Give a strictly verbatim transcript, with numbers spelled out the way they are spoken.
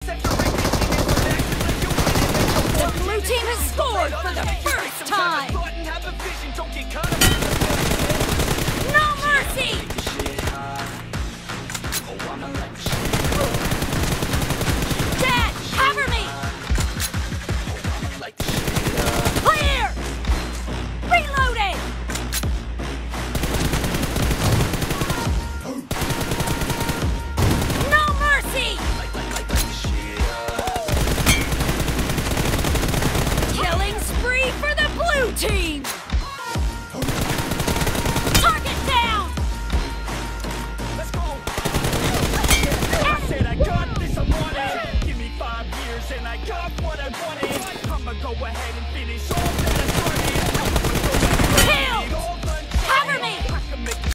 The blue team has scored for the first time! No mercy!